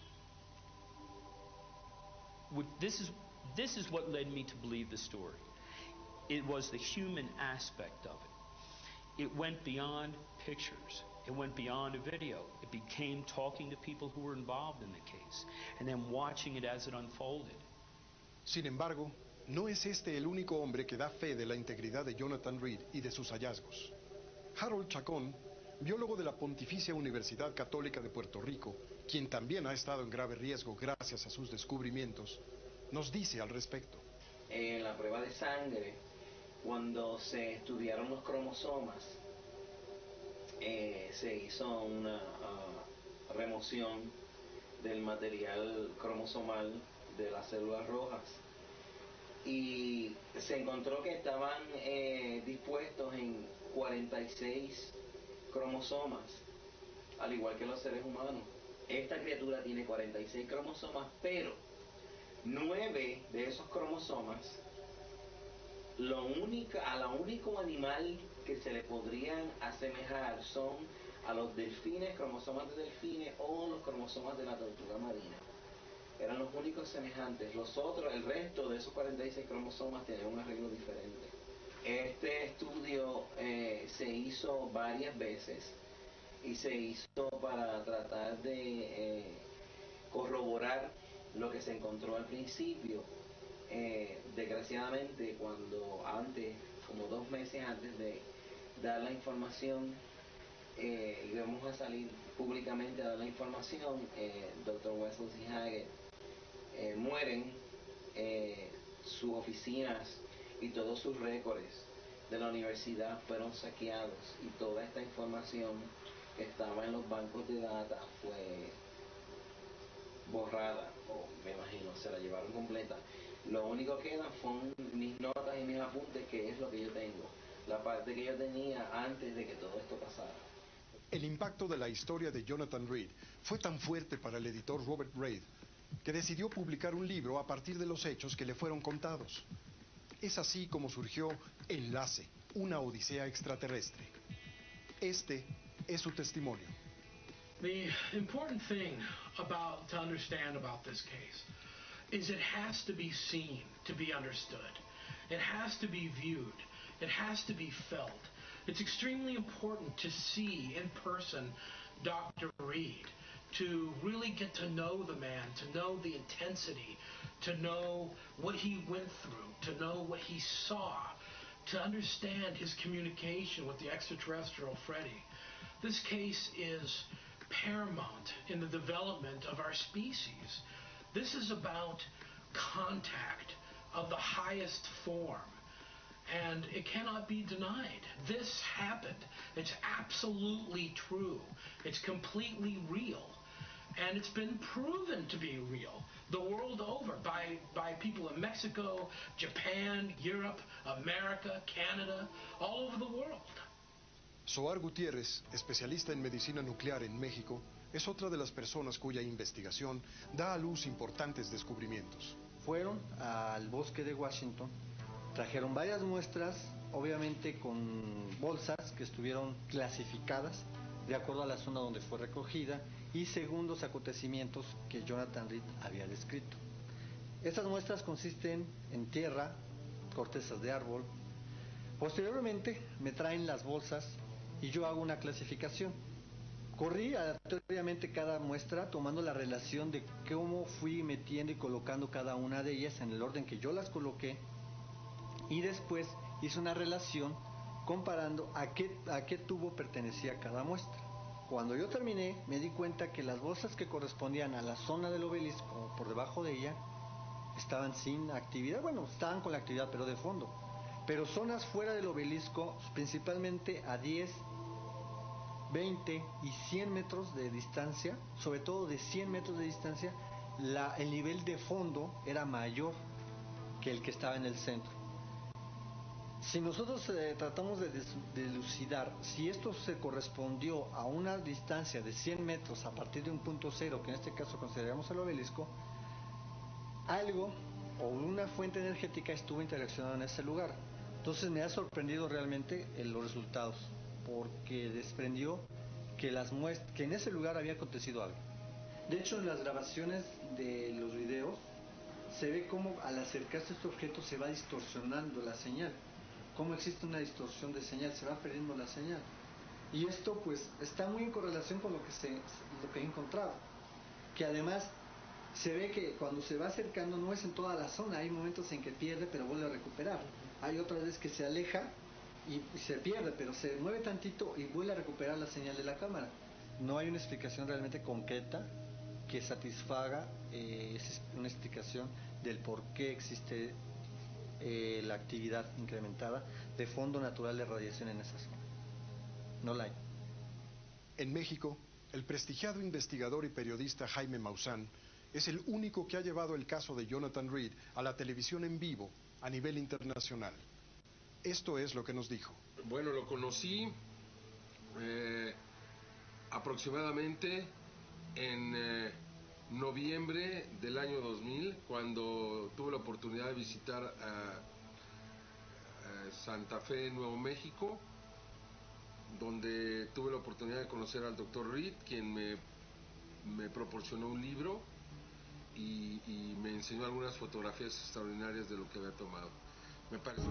would, this is this is what led me to believe the story. It was the human aspect of it. It went beyond pictures. It went beyond a video. It became talking to people who were involved in the case and then watching it as it unfolded. Sin embargo, no es este el único hombre que da fe de la integridad de Jonathan Reed y de sus hallazgos. Harold Chacón, biólogo de la Pontificia Universidad Católica de Puerto Rico, quien también ha estado en grave riesgo gracias a sus descubrimientos, nos dice al respecto. En la prueba de sangre, cuando se estudiaron los cromosomas, eh, se hizo una uh, remoción del material cromosomal de las células rojas y se encontró que estaban eh, dispuestos en cuarenta y seis cromosomas, al igual que los seres humanos. Esta criatura tiene cuarenta y seis cromosomas, pero nueve de esos cromosomas, lo único, a lo único animal que se le podrían asemejar son a los delfines, cromosomas de delfines, o los cromosomas de la tortuga marina. Eran los únicos semejantes. Los otros, el resto de esos cuarenta y seis cromosomas tenían un arreglo diferente. Este estudio eh, se hizo varias veces y se hizo para tratar de eh, corroborar lo que se encontró al principio. Eh, desgraciadamente, cuando antes, como dos meses antes de dar la información, eh, íbamos a salir públicamente a dar la información, eh, doctor Wesley Haggett, eh, mueren, eh, sus oficinas y todos sus récords de la universidad fueron saqueados y toda esta información que estaba en los bancos de data fue borrada, o me imagino, se la llevaron completa. Lo único que queda son mis notas y mis apuntes, que es lo que yo tengo, la parte que yo tenía antes de que todo esto pasara. El impacto de la historia de Jonathan Reed fue tan fuerte para el editor Robert Reid que decidió publicar un libro a partir de los hechos que le fueron contados. Es así como surgió Enlace, una odisea extraterrestre. Este es su testimonio. The important thing about to understand about this case is it has to be seen to be understood. It has to be viewed. It has to be felt. It's extremely important to see in person Doctor Reed, to really get to know the man, to know the intensity, to know what he went through, to know what he saw, to understand his communication with the extraterrestrial Freddy. This case is paramount in the development of our species. This is about contact of the highest form, and it cannot be denied. This happened. It's absolutely true. It's completely real, and it's been proven to be real the world over by, by people in Mexico, Japan, Europe, America, Canada, all over the world. Soar Gutiérrez, especialista en medicina nuclear en México, es otra de las personas cuya investigación da a luz importantes descubrimientos. Fueron al bosque de Washington, trajeron varias muestras, obviamente con bolsas que estuvieron clasificadas de acuerdo a la zona donde fue recogida y según los acontecimientos que Jonathan Reed había descrito. Estas muestras consisten en tierra, cortezas de árbol. Posteriormente me traen las bolsas y yo hago una clasificación. Corrí aleatoriamente cada muestra tomando la relación de cómo fui metiendo y colocando cada una de ellas en el orden que yo las coloqué, y después hice una relación comparando a qué, a qué tubo pertenecía cada muestra. Cuando yo terminé me di cuenta que las bolsas que correspondían a la zona del obelisco o por debajo de ella estaban sin actividad, bueno, estaban con la actividad pero de fondo. Pero zonas fuera del obelisco, principalmente a diez, veinte y cien metros de distancia, sobre todo de cien metros de distancia, la, el nivel de fondo era mayor que el que estaba en el centro. Si nosotros eh, tratamos de dilucidar si esto se correspondió a una distancia de cien metros a partir de un punto cero, que en este caso consideramos el obelisco, algo o una fuente energética estuvo interaccionando en ese lugar. Entonces me ha sorprendido realmente eh, los resultados, porque desprendió que, las muest- que en ese lugar había acontecido algo. De hecho, en las grabaciones de los videos se ve cómo al acercarse a este objeto se va distorsionando la señal, cómo existe una distorsión de señal, se va perdiendo la señal. Y esto pues está muy en correlación con lo que, se, lo que he encontrado, que además se ve que cuando se va acercando no es en toda la zona, hay momentos en que pierde pero vuelve a recuperar, hay otras veces que se aleja y, y se pierde pero se mueve tantito y vuelve a recuperar la señal de la cámara. No hay una explicación realmente concreta que satisfaga eh, una explicación del por qué existe eh, la actividad incrementada de fondo natural de radiación en esa zona. No la hay. En México, el prestigiado investigador y periodista Jaime Maussan es el único que ha llevado el caso de Jonathan Reed a la televisión en vivo a nivel internacional. Esto es lo que nos dijo. Bueno, lo conocí eh, aproximadamente en eh, noviembre del año dos mil, cuando tuve la oportunidad de visitar a, a Santa Fe, Nuevo México, donde tuve la oportunidad de conocer al doctor Reed, quien me, me proporcionó un libro y, y me enseñó algunas fotografías extraordinarias de lo que había tomado. Me pareció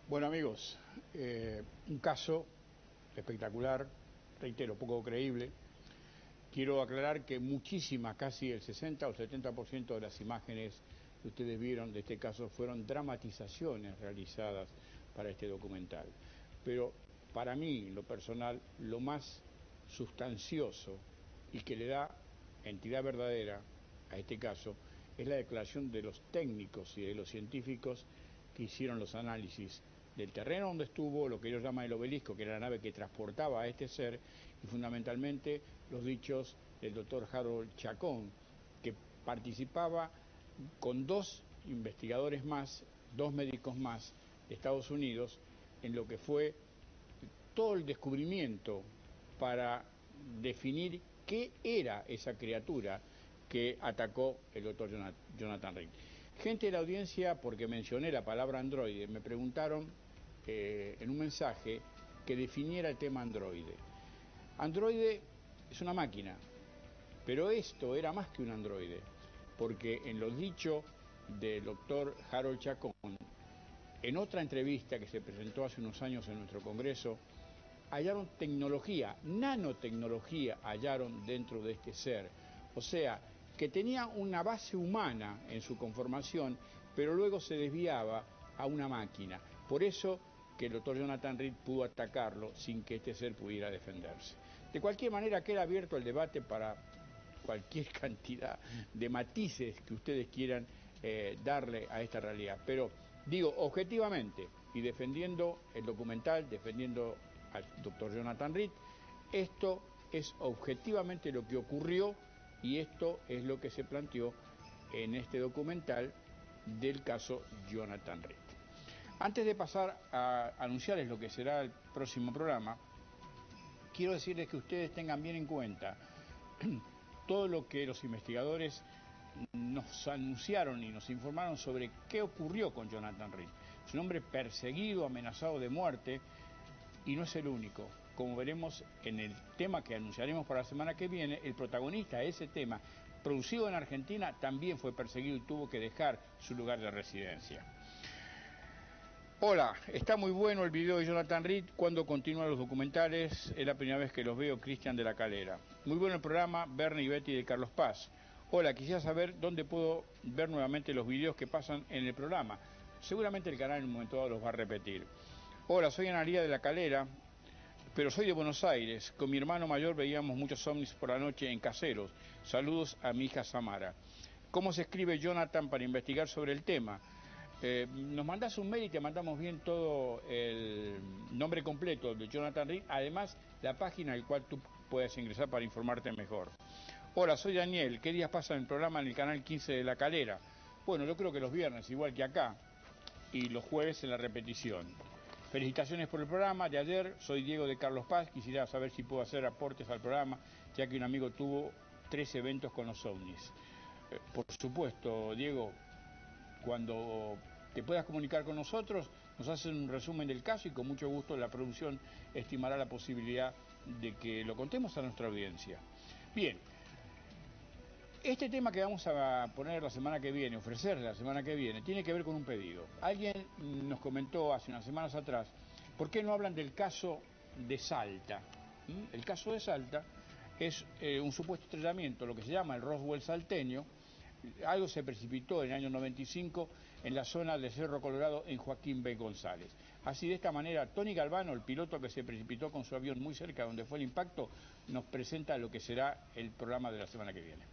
Bueno, amigos, eh, un caso espectacular, reitero, poco creíble. Quiero aclarar que muchísimas, casi el sesenta o setenta por ciento de las imágenes que ustedes vieron de este caso fueron dramatizaciones realizadas para este documental. Pero para mí, lo personal, lo más sustancioso y que le da entidad verdadera a este caso es la declaración de los técnicos y de los científicos que hicieron los análisis del terreno donde estuvo, lo que ellos llaman el obelisco, que era la nave que transportaba a este ser, y fundamentalmente los dichos del doctor Harold Chacón, que participaba con dos investigadores más, dos médicos más de Estados Unidos, en lo que fue todo el descubrimiento para definir qué era esa criatura que atacó el doctor Jonathan Reed. Gente de la audiencia, porque mencioné la palabra androide, me preguntaron eh, en un mensaje que definiera el tema androide. Androide es una máquina, pero esto era más que un androide, porque en los dichos del doctor Harold Chacón, en otra entrevista que se presentó hace unos años en nuestro Congreso, hallaron tecnología, nanotecnología hallaron dentro de este ser. O sea, que tenía una base humana en su conformación, pero luego se desviaba a una máquina. Por eso que el doctor Jonathan Reed pudo atacarlo sin que este ser pudiera defenderse. De cualquier manera queda abierto el debate para cualquier cantidad de matices que ustedes quieran eh, darle a esta realidad. Pero digo, objetivamente, y defendiendo el documental, defendiendo al doctor Jonathan Reed, esto es objetivamente lo que ocurrió y esto es lo que se planteó en este documental del caso Jonathan Reed. Antes de pasar a anunciarles lo que será el próximo programa, quiero decirles que ustedes tengan bien en cuenta todo lo que los investigadores nos anunciaron y nos informaron sobre qué ocurrió con Jonathan Reed. Es un hombre perseguido, amenazado de muerte, y no es el único. Como veremos en el tema que anunciaremos para la semana que viene, el protagonista de ese tema, producido en Argentina, también fue perseguido y tuvo que dejar su lugar de residencia. Hola, está muy bueno el video de Jonathan Reed. Cuando continúan los documentales, es la primera vez que los veo, Cristian de la Calera. Muy bueno el programa, Bernie y Betty de Carlos Paz. Hola, quisiera saber dónde puedo ver nuevamente los videos que pasan en el programa. Seguramente el canal en un momento dado los va a repetir. Hola, soy Analía de la Calera, pero soy de Buenos Aires. Con mi hermano mayor veíamos muchos ovnis por la noche en Caseros. Saludos a mi hija Samara. ¿Cómo se escribe Jonathan para investigar sobre el tema? Eh, nos mandas un mail y te mandamos bien todo el nombre completo de Jonathan Reed, además la página al cual tú puedes ingresar para informarte mejor. Hola, soy Daniel. ¿Qué días pasa el programa en el canal quince de La Calera? Bueno, yo creo que los viernes, igual que acá, y los jueves en la repetición. Felicitaciones por el programa de ayer. Soy Diego de Carlos Paz. Quisiera saber si puedo hacer aportes al programa, ya que un amigo tuvo tres eventos con los ovnis. Eh, por supuesto, Diego, cuando te puedas comunicar con nosotros, nos hacen un resumen del caso y con mucho gusto la producción estimará la posibilidad de que lo contemos a nuestra audiencia. Bien, este tema que vamos a poner la semana que viene, ofrecer la semana que viene, tiene que ver con un pedido. Alguien nos comentó hace unas semanas atrás, ¿por qué no hablan del caso de Salta? ¿Mm? El caso de Salta es eh, un supuesto estrellamiento, lo que se llama el Roswell salteño. Algo se precipitó en el año noventa y cinco en la zona de Cerro Colorado en Joaquín B. González. Así, de esta manera, Tony Galvano, el piloto que se precipitó con su avión muy cerca donde fue el impacto, nos presenta lo que será el programa de la semana que viene.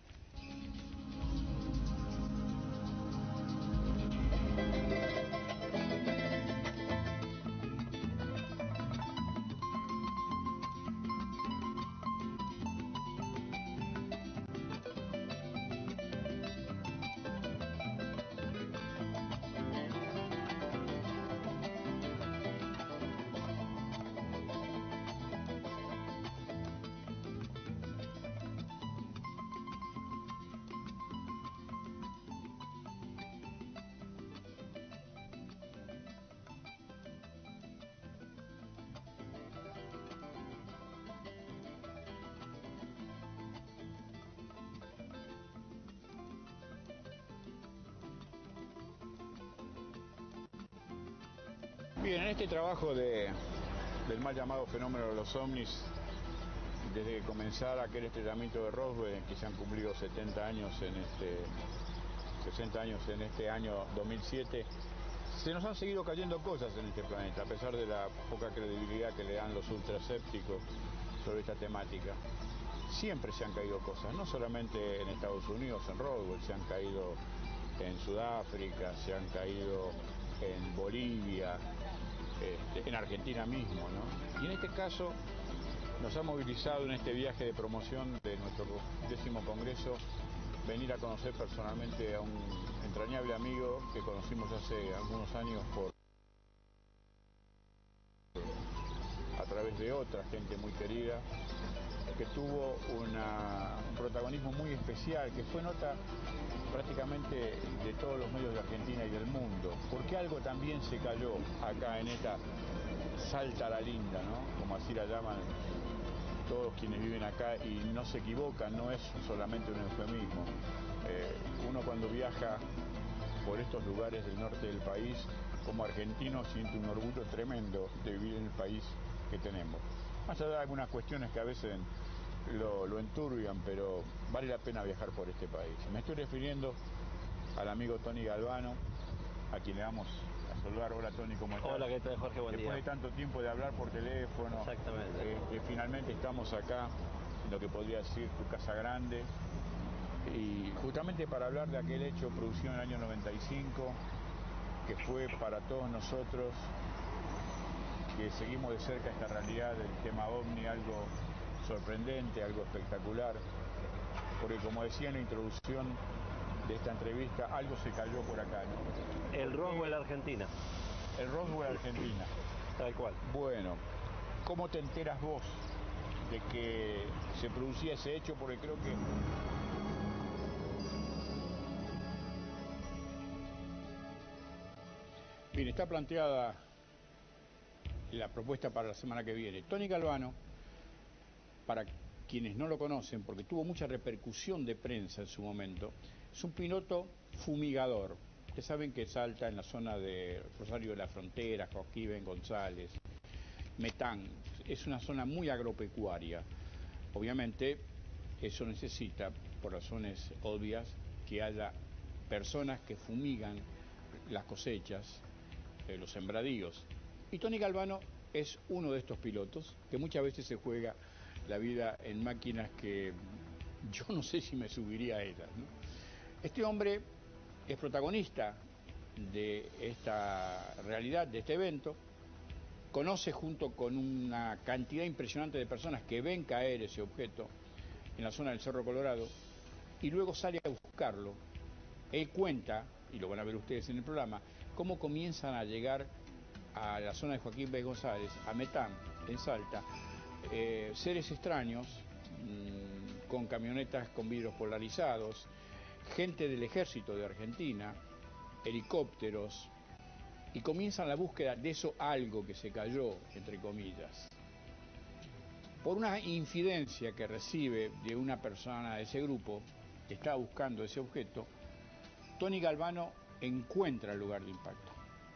Bien, en este trabajo de, del mal llamado fenómeno de los ovnis, desde que comenzara aquel estrellamiento de Roswell, que se han cumplido setenta años en este, sesenta años en este año dos mil siete, se nos han seguido cayendo cosas en este planeta, a pesar de la poca credibilidad que le dan los ultrasépticos sobre esta temática. Siempre se han caído cosas, no solamente en Estados Unidos, en Roswell, se han caído en Sudáfrica, se han caído en Bolivia, este, en Argentina mismo, ¿no? Y en este caso nos ha movilizado en este viaje de promoción de nuestro décimo congreso venir a conocer personalmente a un entrañable amigo que conocimos hace algunos años por a través de otra gente muy querida, que tuvo una, un protagonismo muy especial, que fue nota prácticamente de todos los medios de Argentina y del mundo, porque algo también se cayó acá en esta Salta la Linda, ¿no? Como así la llaman todos quienes viven acá, y no se equivocan, no es solamente un eufemismo. Eh, uno cuando viaja por estos lugares del norte del país, como argentino, siente un orgullo tremendo de vivir en el país que tenemos. Más allá de algunas cuestiones que a veces lo, lo enturbian, pero vale la pena viajar por este país. Me estoy refiriendo al amigo Tony Galvano, a quien le vamos a saludar. Hola Tony, ¿cómo estás? Hola, ¿qué tal, Jorge? Buen Después día. de tanto tiempo de hablar por teléfono, Exactamente. Eh, que finalmente estamos acá, en lo que podría decir tu casa grande, y justamente para hablar de aquel hecho producido en el año noventa y cinco, que fue para todos nosotros, que seguimos de cerca esta realidad del tema OVNI, algo sorprendente, algo espectacular, porque como decía en la introducción de esta entrevista, algo se cayó por acá, ¿no? El Roswell, Argentina. El Roswell, Argentina. Tal cual. Bueno, ¿cómo te enteras vos de que se producía ese hecho? Porque creo que... Bien, está planteada la propuesta para la semana que viene. Tony Galvano, para quienes no lo conocen, porque tuvo mucha repercusión de prensa en su momento, es un piloto fumigador. Ustedes saben que Salta, en la zona de Rosario de la Frontera, Joaquín González, Metán, es una zona muy agropecuaria. Obviamente, eso necesita, por razones obvias, que haya personas que fumigan las cosechas, eh, los sembradíos. Y Tony Galvano es uno de estos pilotos que muchas veces se juega la vida en máquinas que yo no sé si me subiría a ellas, ¿no? Este hombre es protagonista de esta realidad, de este evento, conoce junto con una cantidad impresionante de personas que ven caer ese objeto en la zona del Cerro Colorado y luego sale a buscarlo. Él cuenta, y lo van a ver ustedes en el programa, cómo comienzan a llegar a la zona de Joaquín B. González, a Metán, en Salta, eh, seres extraños, mmm, con camionetas con vidrios polarizados, gente del ejército de Argentina, helicópteros, y comienzan la búsqueda de eso algo que se cayó, entre comillas. Por una infidencia que recibe de una persona de ese grupo, que estaba buscando ese objeto, Tony Galvano encuentra el lugar de impacto.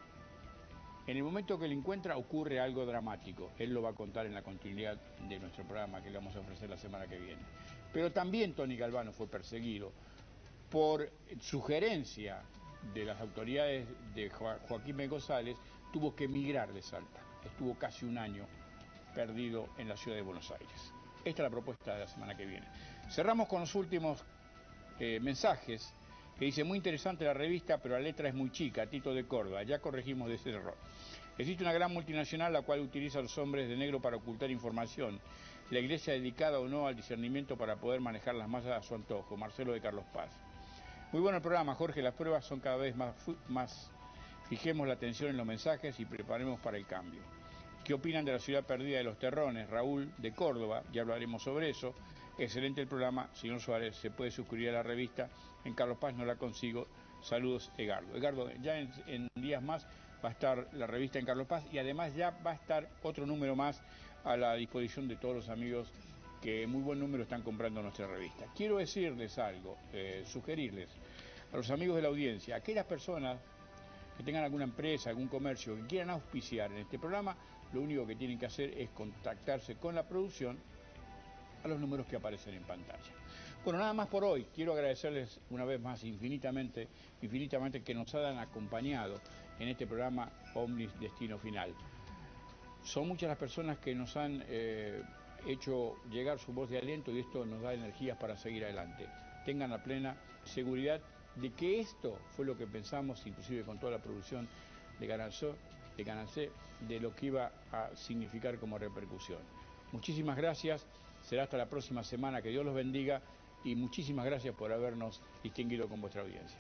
En el momento que lo encuentra ocurre algo dramático. Él lo va a contar en la continuidad de nuestro programa que le vamos a ofrecer la semana que viene. Pero también Tony Galvano fue perseguido por sugerencia de las autoridades de Jo- Joaquín B. González, tuvo que emigrar de Salta. Estuvo casi un año perdido en la ciudad de Buenos Aires. Esta es la propuesta de la semana que viene. Cerramos con los últimos eh, mensajes, que dice: muy interesante la revista, pero la letra es muy chica. Tito de Córdoba, ya corregimos de ese error. Existe una gran multinacional la cual utiliza a los hombres de negro para ocultar información. La iglesia dedicada o no al discernimiento para poder manejar las masas a su antojo. Marcelo de Carlos Paz. Muy bueno el programa, Jorge. Las pruebas son cada vez más, más. Fijemos la atención en los mensajes y preparemos para el cambio. ¿Qué opinan de la ciudad perdida de los Terrones? Raúl de Córdoba, ya hablaremos sobre eso. Excelente el programa, señor Suárez, se puede suscribir a la revista. En Carlos Paz no la consigo. Saludos, Egardo. Egardo, ya en, en días más va a estar la revista en Carlos Paz y además ya va a estar otro número más a la disposición de todos los amigos que muy buen número están comprando nuestra revista. Quiero decirles algo, eh, sugerirles a los amigos de la audiencia, aquellas personas que tengan alguna empresa, algún comercio que quieran auspiciar en este programa, lo único que tienen que hacer es contactarse con la producción a los números que aparecen en pantalla. Bueno, nada más por hoy. Quiero agradecerles una vez más infinitamente, infinitamente que nos hayan acompañado en este programa Omnis Destino Final. Son muchas las personas que nos han eh, hecho llegar su voz de aliento y esto nos da energías para seguir adelante. Tengan la plena seguridad de que esto fue lo que pensamos, inclusive con toda la producción de Canal C, de, Canal C, de lo que iba a significar como repercusión. Muchísimas gracias. Será hasta la próxima semana. Que Dios los bendiga. Y muchísimas gracias por habernos distinguido con vuestra audiencia.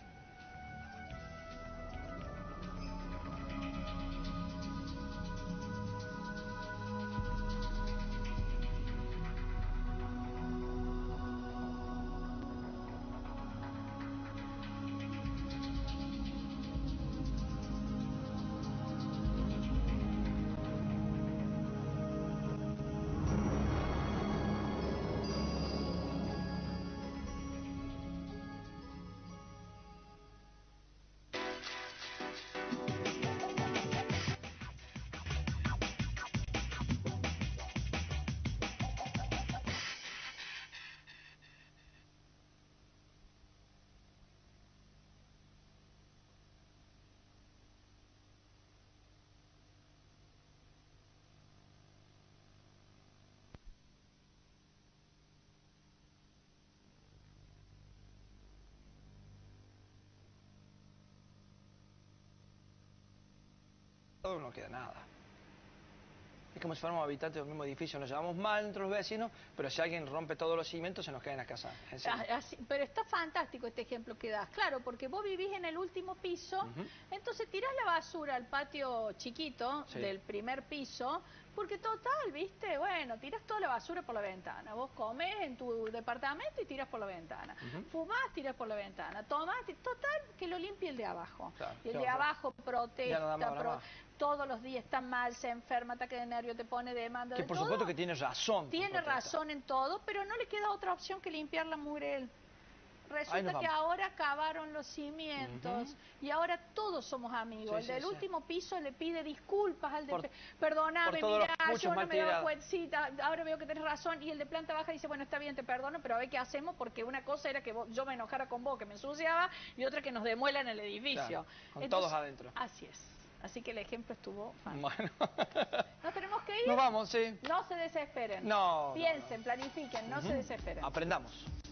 No queda nada. Es como si fuéramos habitantes del mismo edificio, nos llevamos mal entre los vecinos, pero si alguien rompe todos los cimientos se nos cae en la casa. Así, pero está fantástico este ejemplo que das, claro, porque vos vivís en el último piso, uh-huh. Entonces tirás la basura al patio chiquito sí. del primer piso, porque total, viste, bueno, tirás toda la basura por la ventana, vos comés en tu departamento y tirás por la ventana, uh-huh. Fumás, tirás por la ventana, tomás, total, que lo limpie el de abajo. Claro, y el de abajo protesta, no pro, todos los días está mal, se enferma, ataque de nervio, te pone demanda que de por todo. Supuesto que tiene razón. Tiene razón en todo, pero no le queda otra opción que limpiar la mugre él. Resulta que ahora cavaron los cimientos uh-huh. y ahora todos somos amigos. Sí, el sí, del sí. último piso le pide disculpas al de... Por, Perdóname, mira, yo no me doy cuenta, sí, ahora veo que tenés razón. Y el de planta baja dice, bueno, está bien, te perdono, pero a ver qué hacemos, porque una cosa era que vos, yo me enojara con vos, que me ensuciaba, y otra que nos demuelan el edificio. Claro, con Entonces, todos adentro. Así es. Así que el ejemplo estuvo fácil. Bueno. ¿Nos tenemos que ir? Nos vamos, sí. No se desesperen. No. Piensen, no. planifiquen, no uh-huh. se desesperen. Aprendamos.